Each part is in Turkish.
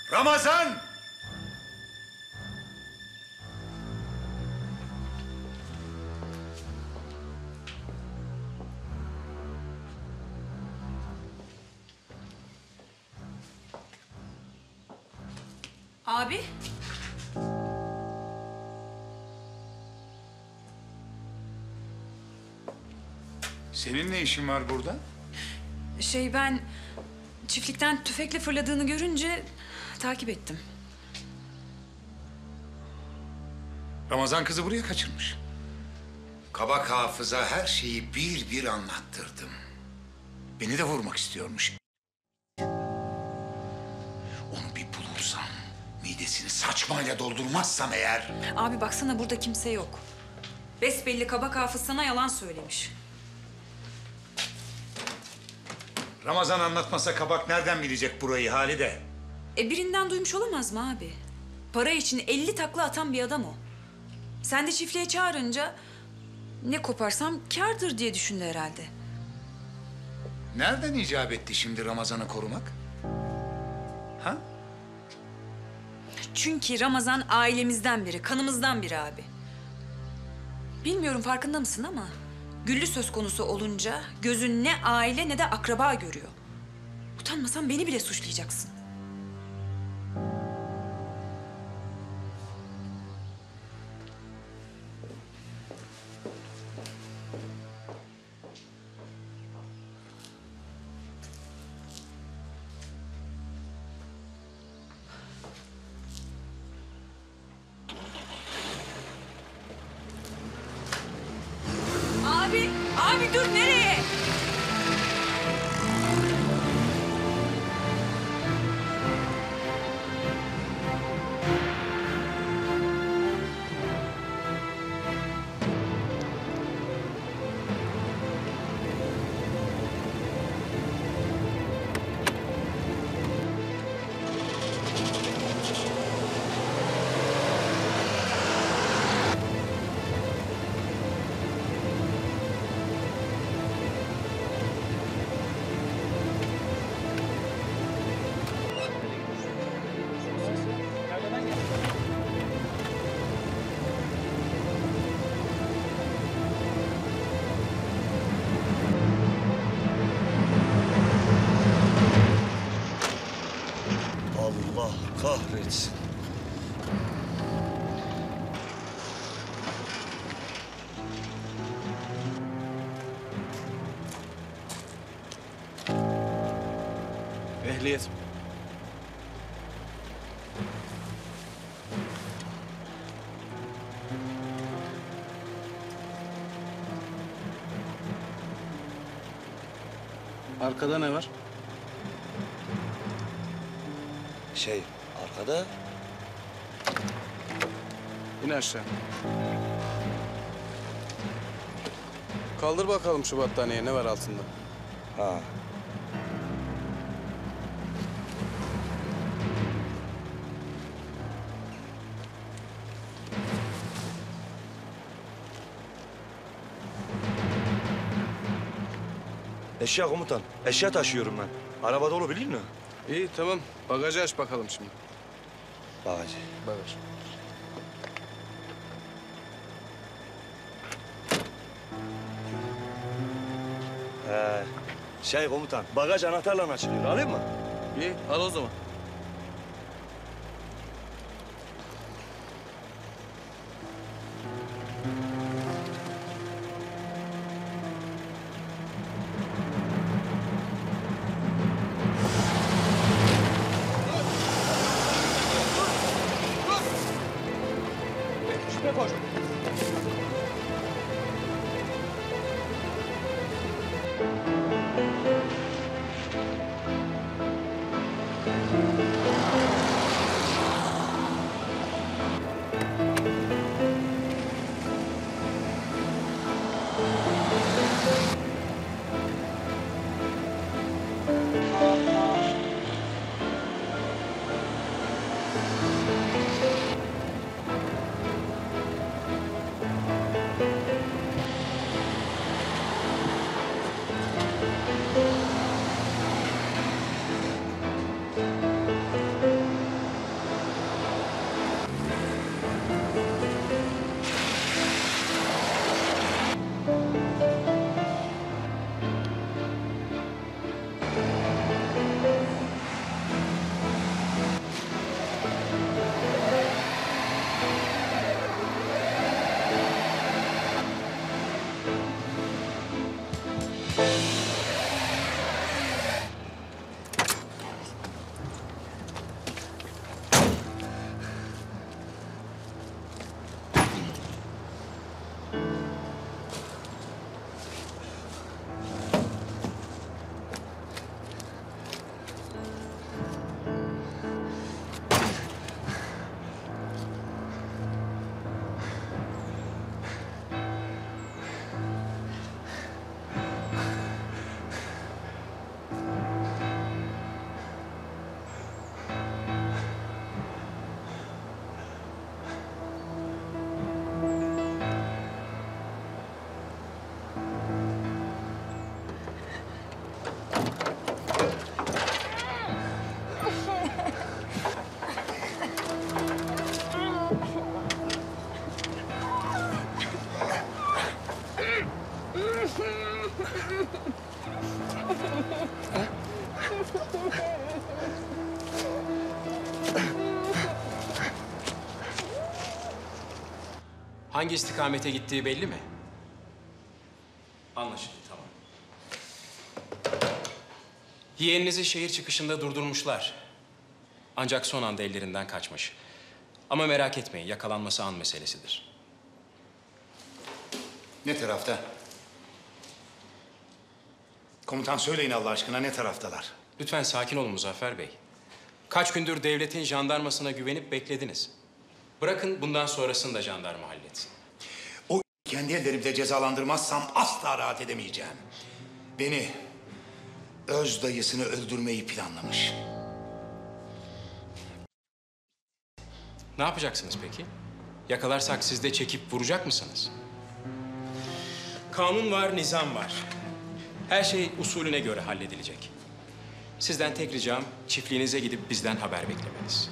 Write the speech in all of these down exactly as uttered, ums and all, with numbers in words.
Ramazan! Abi. Senin ne işin var burada? Şey ben çiftlikten tüfekle fırladığını görünce takip ettim. Ramazan kızı buraya kaçırmış. Kabak hafıza her şeyi bir bir anlattırdım. Beni de vurmak istiyormuş. Onu bir bulursam, midesini saçmayla doldurmazsam eğer... Abi baksana burada kimse yok. Besbelli kabak hafız sana yalan söylemiş. Ramazan anlatmasa kabak nereden bilecek burayı Halide? E birinden duymuş olamaz mı abi? Para için elli takla atan bir adam o. Sen de çiftliğe çağırınca ne koparsam kârdır diye düşündü herhalde. Nereden icap etti şimdi Ramazan'ı korumak? Ha? Çünkü Ramazan ailemizden biri, kanımızdan biri abi. Bilmiyorum farkında mısın ama Güllü söz konusu olunca gözün ne aile ne de akraba görüyor. Utanmasan beni bile suçlayacaksın. Abi, abi dur nereye? Allah kahretsin. Ehliyet. Arkada ne var? Şey, arkada İn aşağı. Kaldır bakalım şu battaniye ne var altında? ha. Eşya komutan, eşya taşıyorum ben. Araba dolu biliyor musun? İyi tamam. Bagajı aç bakalım şimdi. Bagajı. Bagaj. Ee, şey komutan, bagaj anahtarla açılıyor. Alayım mı? İyi al o zaman. Şuraya koş. Hangi istikamete gittiği belli mi? Anlaşıldı, tamam. Yeğeninizi şehir çıkışında durdurmuşlar. Ancak son anda ellerinden kaçmış. Ama merak etmeyin, yakalanması an meselesidir. Ne tarafta? Komutan söyleyin Allah aşkına, ne taraftalar? Lütfen sakin olun Muzaffer Bey. Kaç gündür devletin jandarmasına güvenip beklediniz. Bırakın bundan sonrasını da jandarma halletsin. O kendi ellerimle cezalandırmazsam asla rahat edemeyeceğim. Beni, öz dayısını öldürmeyi planlamış. Ne yapacaksınız peki? Yakalarsak siz de çekip vuracak mısınız? Kanun var, nizam var. Her şey usulüne göre halledilecek. Sizden tek ricam çiftliğinize gidip bizden haber beklemeniz.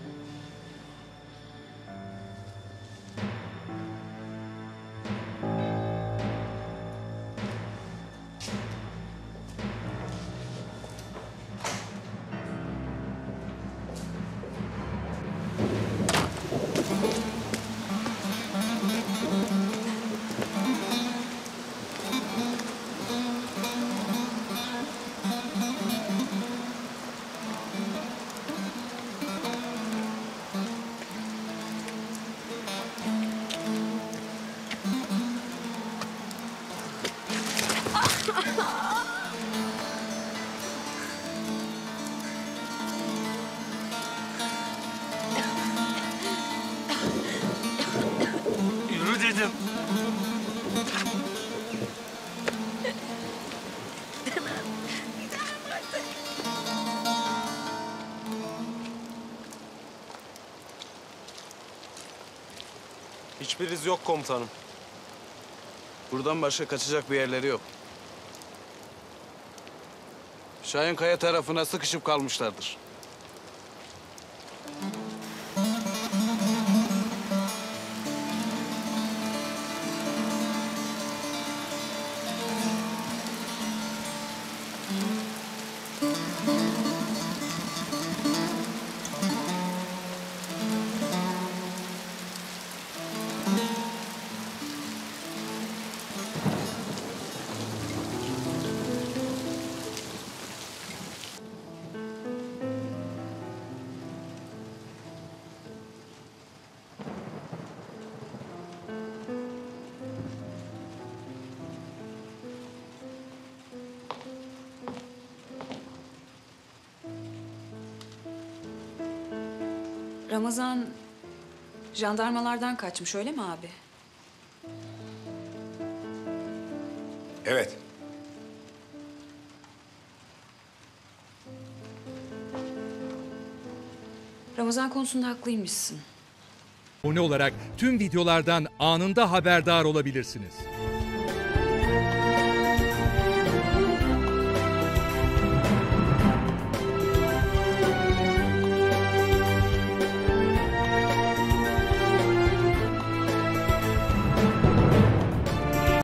Yürü dedim. Hiçbir iz yok komutanım. Buradan başka kaçacak bir yerleri yok. Şahinkaya tarafına sıkışıp kalmışlardır. Ramazan jandarmalardan kaçmış, öyle mi abi? Evet. Ramazan konusunda haklıymışsın. Abone olarak tüm videolardan anında haberdar olabilirsiniz.